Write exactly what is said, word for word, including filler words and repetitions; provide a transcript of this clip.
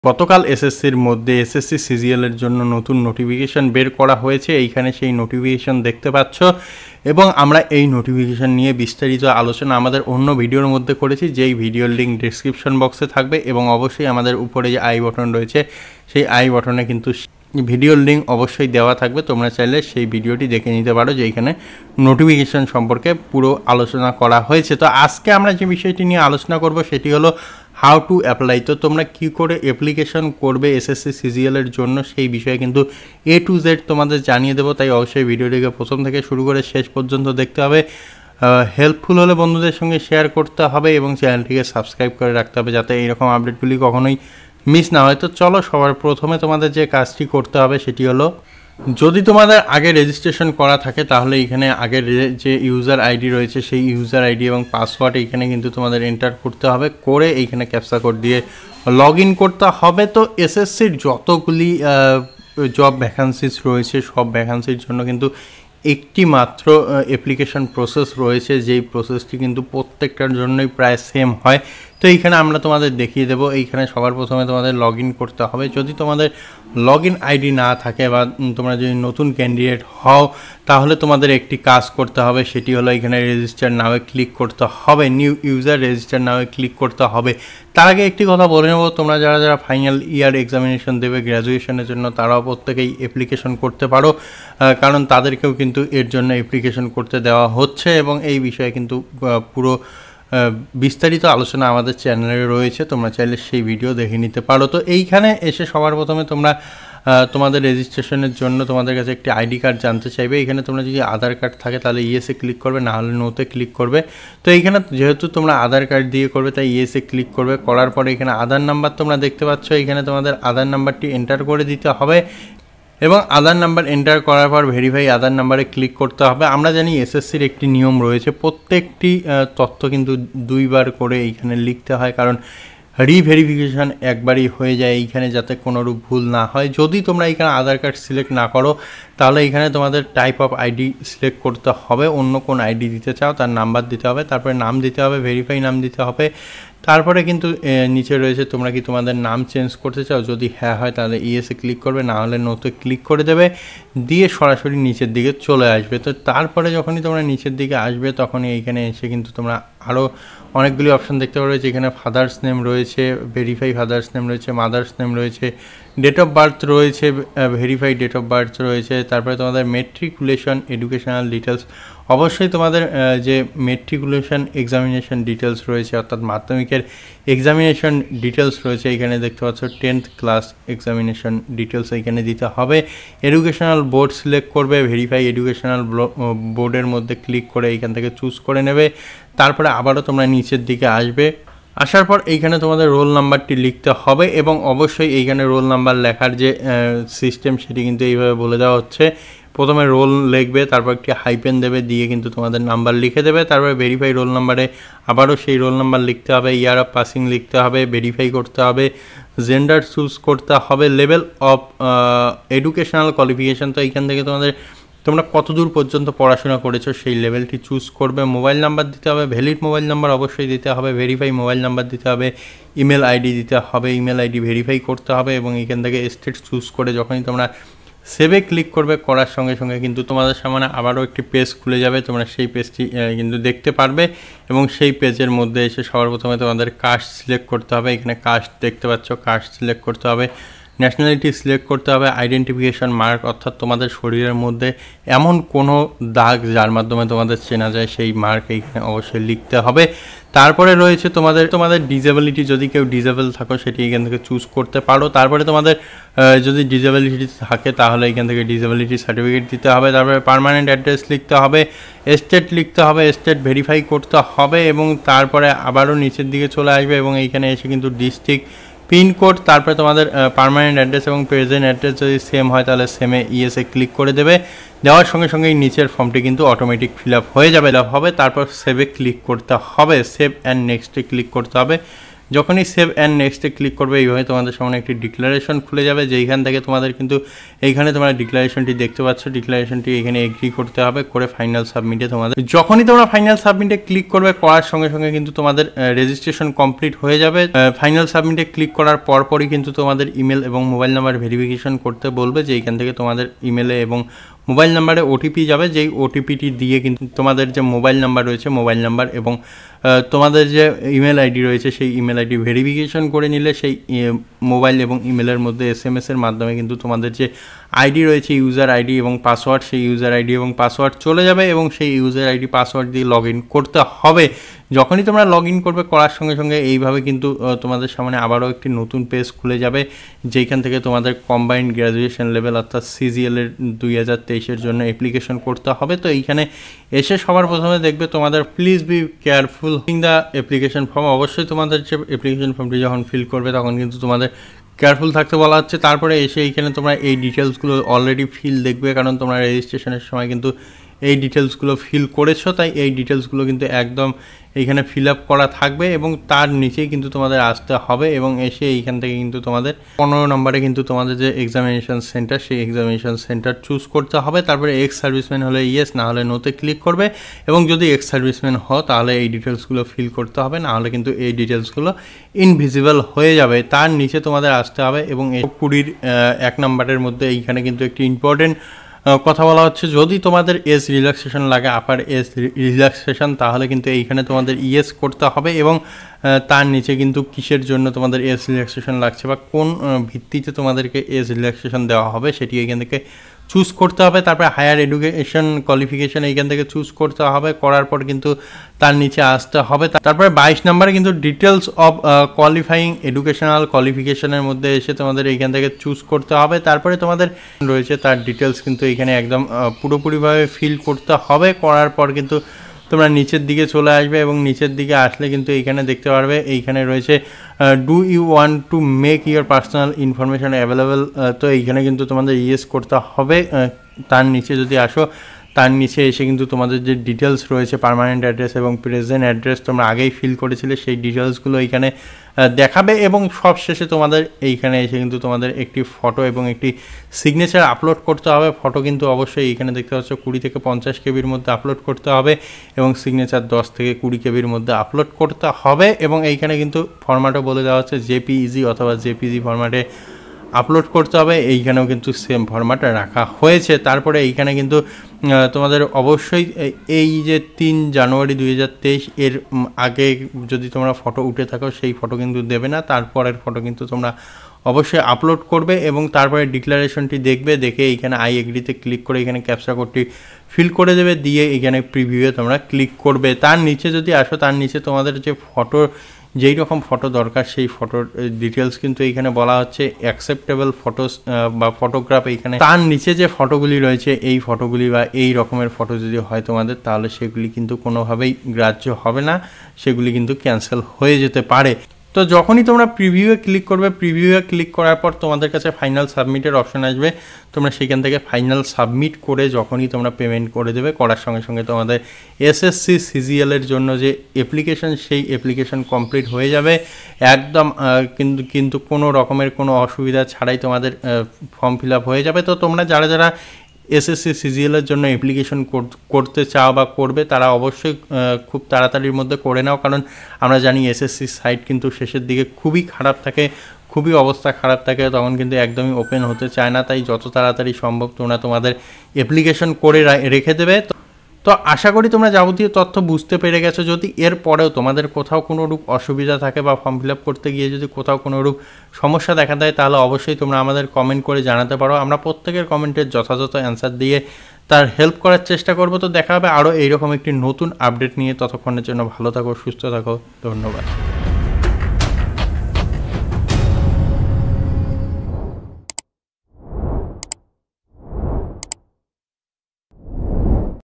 গতকাল এসএসসির মধ্যে এসএসসি সিজিএল এর জন্য নতুন নোটিফিকেশন বের করা হয়েছে। এইখানে সেই নোটিফিকেশন দেখতে পাচ্ছ এবং আমরা এই নোটিফিকেশন নিয়ে বিস্তারিত আলোচনা আমাদের অন্য ভিডিওর মধ্যে করেছি, যেই ভিডিওর লিঙ্ক ডেসক্রিপশন বক্সে থাকবে এবং অবশ্যই আমাদের উপরে যে আই বাটন রয়েছে সেই আই বাটনে কিন্তু ভিডিওর লিঙ্ক অবশ্যই দেওয়া থাকবে। তোমরা চাইলে সেই ভিডিওটি দেখে নিতে পারো, যে এইখানে নোটিফিকেশন সম্পর্কে পুরো আলোচনা করা হয়েছে। তো আজকে আমরা যে বিষয়টি নিয়ে আলোচনা করব সেটি হলো হাউ টু অ্যাপ্লাই। তো তোমরা কী করে অ্যাপ্লিকেশন করবে এসএসসি সিজিএল এর জন্য সেই বিষয়ে কিন্তু এ টু জেড তোমাদের জানিয়ে দেবো। তাই অবশ্যই ভিডিওটিকে প্রথম থেকে শুরু করে শেষ পর্যন্ত দেখতে হবে। হেল্পফুল হলে বন্ধুদের সঙ্গে শেয়ার করতে হবে এবং চ্যানেলটিকে সাবস্ক্রাইব করে রাখতে হবে যাতে এইরকম আপডেটগুলি কখনোই মিস না হয়। তো চলো, সবার প্রথমে তোমাদের যে কাজটি করতে হবে সেটি হলো, যদি তোমাদের আগে রেজিস্ট্রেশন করা থাকে তাহলে এখানে আগের যে ইউজার আইডি রয়েছে সেই ইউজার আইডি এবং পাসওয়ার্ড এইখানে কিন্তু তোমাদের এন্টার করতে হবে, করে এইখানে ক্যাপচা কোড দিয়ে লগ ইন করতে হবে। তো এসএসসির যতগুলি জব ভ্যাকান্সিস রয়েছে সব ভ্যাকান্সির জন্য কিন্তু একটি মাত্র অ্যাপ্লিকেশন প্রসেস রয়েছে, যেই প্রসেসটি কিন্তু প্রত্যেকটার জন্যই প্রায় সেম হয়। তো এইখানে আমরা তোমাদের দেখিয়ে দেবো। এইখানে সবার প্রথমে তোমাদের লগ ইন করতে হবে। যদি তোমাদের লগ ইন আইডি না থাকে বা তোমরা যদি নতুন ক্যান্ডিডেট হও তাহলে তোমাদের একটি কাজ করতে হবে, সেটি হলো এখানে রেজিস্টার নামে ক্লিক করতে হবে, নিউ ইউজার রেজিস্টার নামে ক্লিক করতে হবে। তার আগে একটি কথা বলে নেব, তোমরা যারা যারা ফাইনাল ইয়ার এক্সামিনেশন দেবে গ্র্যাজুয়েশনের জন্য তারাও প্রত্যেকেই অ্যাপ্লিকেশন করতে পারো, কারণ তাদেরকেও কিন্তু এর জন্য অ্যাপ্লিকেশন করতে দেওয়া হচ্ছে এবং এই বিষয়ে কিন্তু পুরো বিস্তারিত আলোচনা আমাদের চ্যানেলে রয়েছে, তোমরা চাইলে সেই ভিডিও দেখে নিতে পারো। তো এইখানে এসে সবার প্রথমে তোমরা তোমাদের রেজিস্ট্রেশনের জন্য তোমাদের কাছে একটি আইডি কার্ড জানতে চাইবে। এখানে তোমরা যদি আধার কার্ড থাকে তাহলে ইয়েসে ক্লিক করবে, না হলে নোতে ক্লিক করবে। তো এইখানে যেহেতু তোমরা আধার কার্ড দিয়ে করবে তাই ইয়েসে ক্লিক করবে। করার পরে এখানে আধার নাম্বার তোমরা দেখতে পাচ্ছ, এখানে তোমাদের আধার নাম্বারটি এন্টার করে দিতে হবে এবং আধার নাম্বার এন্টার করার পর ভেরিফাই আধার নাম্বারে ক্লিক করতে হবে। আমরা জানি এসএসসির একটি নিয়ম রয়েছে, প্রত্যেকটি তথ্য কিন্তু দুইবার করে এইখানে লিখতে হয়, কারণ রিভেরিফিকেশান একবারই হয়ে যায় এইখানে, যাতে কোনোরূপ ভুল না হয়। যদি তোমরা এখানে আধার কার্ড সিলেক্ট না করো তাহলে এখানে তোমাদের টাইপ অফ আইডি সিলেক্ট করতে হবে, অন্য কোন আইডি দিতে চাও তার নাম্বার দিতে হবে, তারপরে নাম দিতে হবে, ভেরিফাই নাম দিতে হবে। তারপরে কিন্তু নিচে রয়েছে তোমরা কি তোমাদের নাম চেঞ্জ করতে চাও, যদি হ্যাঁ হয় তাহলে ইয়েসে ক্লিক করবে, না হলে নোতে ক্লিক করে দেবে, দিয়ে সরাসরি নিচের দিকে চলে আসবে। তো তারপরে যখনই তোমরা নিচের দিকে আসবে তখনই এইখানে এসে কিন্তু তোমরা আরও অনেকগুলি অপশান দেখতে পারবে, যেখানে ফাদার্স নেম রয়েছে, ভেরিফাই ফাদার্স নেম রয়েছে, মাদার্স নেম রয়েছে, ডেট অফ বার্থ রয়েছে, ভেরিফাই ডেট অফ বার্থ রয়েছে, তারপরে তোমাদের মেট্রিকুলেশন এডুকেশনাল ডিটেলস, অবশ্যই তোমাদের যে মেট্রিকুলেশন এক্সামিনেশন ডিটেলস রয়েছে অর্থাৎ মাধ্যমিকের এক্সামিনেশন ডিটেলস রয়েছে, এখানে দেখতে পাচ্ছ টেন্থ ক্লাস এক্সামিনেশন ডিটেলস এইখানে দিতে হবে। এডুকেশনাল বোর্ড সিলেক্ট করবে, ভেরিফাই এডুকেশনাল বোর্ডের মধ্যে ক্লিক করে এইখান থেকে চুজ করে নেবে। তারপরে আবারও তোমরা নিচের দিকে আসবে, আসার পর এইখানে তোমাদের রোল নাম্বারটি লিখতে হবে এবং অবশ্যই এইখানে রোল নাম্বার লেখার যে সিস্টেম সেটি কিন্তু এইভাবে বলে দেওয়া হচ্ছে। প্রথমে রোল লিখবে, তারপর একটি হাইপেন দেবে, দিয়ে কিন্তু তোমাদের নাম্বার লিখে দেবে। তারপরে ভেরিফাই রোল নাম্বারে আবারও সেই রোল নাম্বার লিখতে হবে, ইয়ার অফ পাসিং লিখতে হবে, ভেরিফাই করতে হবে, জেন্ডার চুজ করতে হবে, লেভেল অফ এডুকেশনাল কোয়ালিফিকেশান, তো এইখান থেকে তোমাদের তোমরা কতদূর পর্যন্ত পড়াশোনা করেছো সেই লেভেলটি চুজ করবে। মোবাইল নাম্বার দিতে হবে, ভ্যালিড মোবাইল নাম্বার অবশ্যই দিতে হবে, ভেরিফাই মোবাইল নাম্বার দিতে হবে, ইমেল আইডি দিতে হবে, ইমেল আইডি ভেরিফাই করতে হবে এবং এখান থেকে স্টেট চুজ করে যখনই তোমরা সেভে ক্লিক করবে করার সঙ্গে সঙ্গে কিন্তু তোমাদের সামনে আবারও একটি পেজ খুলে যাবে, তোমরা সেই পেজটি কিন্তু দেখতে পারবে এবং সেই পেজের মধ্যে এসে সবার প্রথমে তোমাদের কাস্ট সিলেক্ট করতে হবে। এখানে কাস্ট দেখতে পাচ্ছ, কাস্ট সিলেক্ট করতে হবে, ন্যাশনালিটি সিলেক্ট করতে হবে, আইডেন্টিফিকেশন মার্ক অর্থাৎ তোমাদের শরীরের মধ্যে এমন কোনো দাগ যার মাধ্যমে তোমাদের চেনা যায় সেই মার্ক এইখানে অবশ্যই লিখতে হবে। তারপরে রয়েছে তোমাদের তোমাদের ডিসেবিলিটি, যদি কেউ ডিসেবল থাকো সেটি এখান থেকে চুজ করতে পারো। তারপরে তোমাদের যদি ডিসেবিলিটি থাকে তাহলে এখান থেকে ডিসেবিলিটি সার্টিফিকেট দিতে হবে। তারপরে পার্মানেন্ট অ্যাড্রেস লিখতে হবে, স্টেট লিখতে হবে, স্টেট ভেরিফাই করতে হবে এবং তারপরে আবারও নিচের দিকে চলে আসবে এবং এইখানে এসে কিন্তু ডিস্ট্রিক্ট, পিনকোড, তারপরে তোমাদের পার্মানেন্ট অ্যাড্রেস এবং প্রেজেন্ট অ্যাড্রেস যদি সেম হয় তাহলে সেমে ইয়েসে ক্লিক করে দেবে। দেওয়ার সঙ্গে সঙ্গেই নিচের ফর্মটি কিন্তু অটোমেটিক ফিল আপ হয়ে যাবে হবে তারপর সেভে ক্লিক করতে হবে, সেভ অ্যান্ড নেক্সটে ক্লিক করতে হবে। যখনই সেভ অ্যান্ড নেক্সটে ক্লিক করবে এইভাবে তোমাদের সামনে একটি ডিক্লারেশন খুলে যাবে, যেইখান থেকে তোমাদের কিন্তু এইখানে তোমরা ডিক্লারেশনটি দেখতে পাচ্ছ। ডিক্লারেশনটি এখানে এগ্রি করতে হবে, করে ফাইনাল সাবমিটে তোমাদের যখনই তোমরা ফাইনাল সাবমিটে ক্লিক করবে করার সঙ্গে সঙ্গে কিন্তু তোমাদের রেজিস্ট্রেশন কমপ্লিট হয়ে যাবে। ফাইনাল সাবমিটে ক্লিক করার পরপরই কিন্তু তোমাদের ইমেল এবং মোবাইল নাম্বার ভেরিফিকেশন করতে বলবে, যে এইখান থেকে তোমাদের ইমেলে এবং মোবাইল নাম্বারে ওটিপি যাবে, যেই ওটিপিটি দিয়ে কিন্তু তোমাদের যে মোবাইল নাম্বার রয়েছে মোবাইল নাম্বার এবং তোমাদের যে ইমেল আইডি রয়েছে সেই ইমেল আইডি ভেরিফিকেশন করে নিলে সেই মোবাইল এবং ইমেলের মধ্যে এস এম এসের মাধ্যমে কিন্তু তোমাদের যে আইডি রয়েছে ইউজার আইডি এবং পাসওয়ার্ড, সেই ইউজার আইডি এবং পাসওয়ার্ড চলে যাবে এবং সেই ইউজার আইডি পাসওয়ার্ড দিয়ে লগ ইন করতে হবে। যখনই তোমরা লগ ইন করবে করার সঙ্গে সঙ্গে এইভাবে কিন্তু তোমাদের সামনে আবারও একটি নতুন পেজ খুলে যাবে, যেখান থেকে তোমাদের কম্বাইন্ড গ্র্যাজুয়েশন লেভেল অর্থাৎ সিজিএল এর দুই হাজার তেইশের জন্য অ্যাপ্লিকেশন করতে হবে। তো এইখানে এসে সবার প্রথমে দেখবে তোমাদের please be careful in the application form. অবশ্যই তোমাদের যে অ্যাপ্লিকেশন ফর্মটি যখন ফিল করবে তখন কিন্তু তোমাদের কেয়ারফুল থাকতে বলা হচ্ছে। তারপরে এসে এইখানে তোমরা এই ডিটেলসগুলো অলরেডি ফিল দেখবে, কারণ তোমরা রেজিস্ট্রেশনের সময় কিন্তু এই ডিটেলসগুলো ফিল করেছো, তাই এই ডিটেলসগুলো কিন্তু একদম এইখানে ফিল আপ করা থাকবে এবং তার নিচেই কিন্তু তোমাদের আসতে হবে এবং এসে এইখান থেকে কিন্তু তোমাদের পনেরো নম্বরে কিন্তু তোমাদের যে এক্সামিনেশন সেন্টার সেই এক্সামিনেশন সেন্টার চুজ করতে হবে। তারপরে এক্স সার্ভিসম্যান হলে ইয়েস, না হলে নোতে ক্লিক করবে এবং যদি এক্স সার্ভিসম্যান হও তাহলে এই ডিটেলসগুলো ফিল করতে হবে, না হলে কিন্তু এই ডিটেলসগুলো ইনভিজিবল হয়ে যাবে। তার নিচে তোমাদের আসতে হবে এবং এই কুড়ির এক নম্বরের মধ্যে এইখানে কিন্তু একটি ইম্পর্টেন্ট কথা বলা হচ্ছে, যদি তোমাদের এজ রিল্যাক্সেশন লাগে আপার এজ রিল্যাক্সেশন তাহলে কিন্তু এইখানে তোমাদের ইয়েস করতে হবে এবং তার নিচে কিন্তু কিসের জন্য তোমাদের এজ রিল্যাক্সেশন লাগছে বা কোন ভিত্তিতে তোমাদেরকে এজ রিল্যাক্সেশন দেওয়া হবে সেটি এখান থেকে চুজ করতে হবে। তারপরে হায়ার এডুকেশন কোয়ালিফিকেশান এইখান থেকে চুজ করতে হবে, করার পর কিন্তু তার নিচে আসতে হবে। তারপরে বাইশ নম্বরে কিন্তু ডিটেলস অফ কোয়ালিফাইং এডুকেশনাল কোয়ালিফিকেশানের মধ্যে এসে তোমাদের এইখান থেকে চুজ করতে হবে। তারপরে তোমাদের রয়েছে তার ডিটেলস কিন্তু এইখানে একদম পুরোপুরিভাবে ফিল করতে হবে। করার পর কিন্তু তোমরা নিচের দিকে চলে আসবে এবং নিচের দিকে আসলে কিন্তু এইখানে দেখতে পারবে এইখানে রয়েছে do you want to make your personal information available. তো এইখানে কিন্তু তোমাদের ইয়েস করতে হবে। তার নিচে যদি আসো তার নিচে এসে কিন্তু তোমাদের যে ডিটেলস রয়েছে পার্মানেন্ট অ্যাড্রেস এবং প্রেজেন্ট অ্যাড্রেস তোমরা আগেই ফিল করেছিলে সেই ডিটেলসগুলো এইখানে দেখাবে এবং সব শেষে তোমাদের এইখানে এসে কিন্তু তোমাদের একটি ফটো এবং একটি সিগনেচার আপলোড করতে হবে। ফটো কিন্তু অবশ্যই এইখানে দেখতে পাচ্ছ কুড়ি থেকে পঞ্চাশ কেবির মধ্যে আপলোড করতে হবে এবং সিগনেচার দশ থেকে কুড়ি কেবির মধ্যে আপলোড করতে হবে এবং এইখানে কিন্তু ফরম্যাটও বলে দেওয়া হচ্ছে জেপিইজি অথবা জেপিজি ফরম্যাটে আপলোড করতে হবে। এইখানেও কিন্তু সেম ফরম্যাটে রাখা হয়েছে। তারপরে এইখানে কিন্তু তোমাদের অবশ্যই এই যে তিন জানুয়ারি দুই হাজার তেইশ এর আগে যদি তোমরা ফটো উঠে থাকো সেই ফটো কিন্তু দেবে না, তারপরের ফটো কিন্তু তোমরা অবশ্যই আপলোড করবে এবং তারপরে ডিক্লারেশনটি দেখবে, দেখে এইখানে আই এগ্রিতে ক্লিক করে এখানে ক্যাপচা কোডটি ফিল করে দেবে, দিয়ে এখানে প্রিভিউয়ে তোমরা ক্লিক করবে। তার নিচে যদি আসো তার নিচে তোমাদের যে ফটো যেই রকম ফটো দরকার সেই ফটোর ডিটেলস কিন্তু এইখানে বলা হচ্ছে অ্যাকসেপ্টেবল ফটোস বা ফটোগ্রাফ। এইখানে তার নিচে যে ফটোগুলি রয়েছে এই ফটোগুলি বা এই রকমের ফটো যদি হয় তোমাদের তাহলে সেগুলি কিন্তু কোনোভাবেই গ্রাহ্য হবে না, সেগুলি কিন্তু ক্যান্সেল হয়ে যেতে পারে। তো যখনই তোমরা প্রিভিউয়ে ক্লিক করবে, প্রিভিউয়ে ক্লিক করার পর তোমাদের কাছে ফাইনাল সাবমিটের অপশন আসবে। তোমরা সেখান থেকে ফাইনাল সাবমিট করে যখনই তোমরা পেমেন্ট করে দেবে করার সঙ্গে সঙ্গে তোমাদের এসএসসি সিজিএল এর জন্য যে অ্যাপ্লিকেশন সেই অ্যাপ্লিকেশন কমপ্লিট হয়ে যাবে একদম, কিন্তু কিন্তু কোনো রকমের কোনো অসুবিধা ছাড়াই তোমাদের ফর্ম ফিল আপ হয়ে যাবে। তো তোমরা যারা যারা এসএসসি সিজিএল এর জন্য অ্যাপ্লিকেশন করতে চাও বা করবে তারা অবশ্যই খুব তাড়াতাড়ির মধ্যে করে নাও, কারণ আমরা জানি এসএসসি সাইট কিন্তু শেষের দিকে খুবই খারাপ থাকে, খুবই অবস্থা খারাপ থাকে, তখন কিন্তু একদমই ওপেন হতে চায় না। তাই যত তাড়াতাড়ি সম্ভব তোমরা তোমাদের অ্যাপ্লিকেশন করে রেখে দেবে। তো আশা করি তোমরা যাবতীয় তথ্য বুঝতে পেরে গেছো। যদি এর পরেও তোমাদের কোথাও কোনো রূপ অসুবিধা থাকে বা ফর্ম ফিল আপ করতে গিয়ে যদি কোথাও কোনো রূপ সমস্যা দেখা দেয় তাহলে অবশ্যই তোমরা আমাদের কমেন্ট করে জানাতে পারো। আমরা প্রত্যেকের কমেন্টের যথাযথ অ্যান্সার দিয়ে তার হেল্প করার চেষ্টা করব। তো দেখা হবে আরও এইরকম একটি নতুন আপডেট নিয়ে। ততক্ষণের জন্য ভালো থাকো, সুস্থ থাকো, ধন্যবাদ।